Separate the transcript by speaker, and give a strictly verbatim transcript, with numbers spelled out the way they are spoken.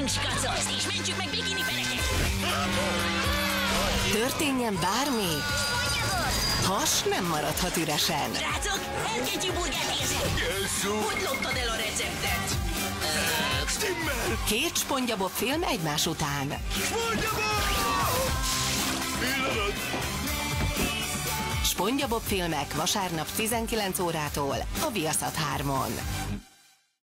Speaker 1: Gyerünk, skacolsz, és mentsük meg bikini pereket!
Speaker 2: Történjen bármi, has nem maradhat üresen.
Speaker 1: Srácok, elkezdjük burgert érzem! Hogy loptad el a receptet?
Speaker 3: Stimmel!
Speaker 2: Két SpongeBob film egymás után.
Speaker 3: SpongeBob! Pillanat!
Speaker 2: SpongeBob filmek vasárnap tizenkilenc órától a Viaszat hármon.